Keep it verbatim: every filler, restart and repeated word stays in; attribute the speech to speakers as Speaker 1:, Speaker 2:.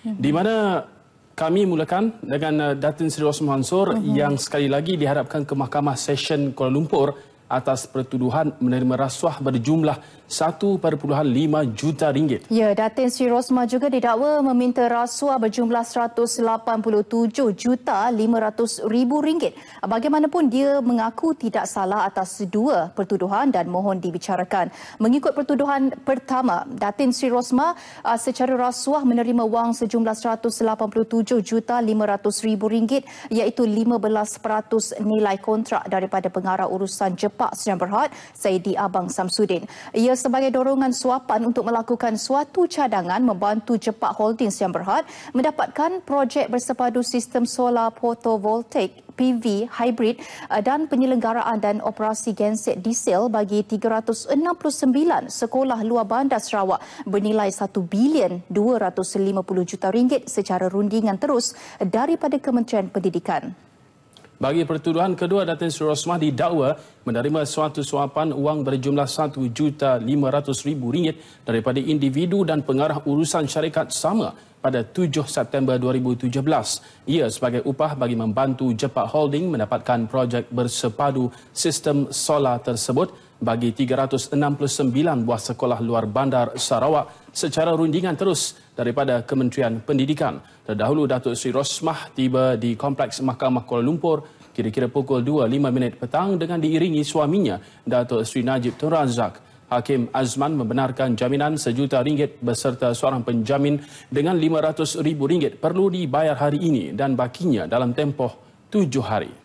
Speaker 1: Di mana kami mulakan dengan Datin Seri Rosmah Mansor uh-huh. yang sekali lagi dihadapkan ke Mahkamah Session Kuala Lumpur atas pertuduhan menerima rasuah berjumlah satu perpuluhan lima juta ringgit.
Speaker 2: Ya, Datin Seri Rosmah juga didakwa meminta rasuah berjumlah seratus lapan puluh tujuh juta lima ratus ribu ringgit. Bagaimanapun dia mengaku tidak salah atas dua pertuduhan dan mohon dibicarakan. Mengikut pertuduhan pertama, Datin Seri Rosmah uh, secara rasuah menerima wang sejumlah seratus lapan puluh tujuh juta lima ratus ribu ringgit iaitu lima belas peratus nilai kontrak daripada pengarah urusan Jepak Sdn Bhd, Saidi Abang Samsudin. Ia sebagai dorongan suapan untuk melakukan suatu cadangan membantu Jepak Holding Sdn Bhd mendapatkan projek bersepadu sistem solar photovoltaik P V hybrid dan penyelenggaraan dan operasi genset diesel bagi tiga ratus enam puluh sembilan sekolah luar bandar Sarawak bernilai satu bilion dua ratus lima puluh juta ringgit secara rundingan terus daripada Kementerian Pendidikan.
Speaker 1: Bagi pertuduhan kedua, Datin Seri Rosmah didakwa menerima suatu suapan wang berjumlah satu juta lima ratus ribu ringgit daripada individu dan pengarah urusan syarikat sama pada tujuh September dua ribu tujuh belas. Ia sebagai upah bagi membantu Jepak Holding mendapatkan projek bersepadu sistem solar tersebut bagi tiga ratus enam puluh sembilan buah sekolah luar bandar Sarawak secara rundingan terus daripada Kementerian Pendidikan. Terdahulu, Datuk Seri Rosmah tiba di Kompleks Mahkamah Kuala Lumpur kira-kira pukul dua lima minit petang dengan diiringi suaminya, Datuk Seri Najib Tun Razak. Hakim Azman membenarkan jaminan sejuta ringgit beserta seorang penjamin dengan lima ratus ribu ringgit perlu dibayar hari ini dan bakinya dalam tempoh tujuh hari.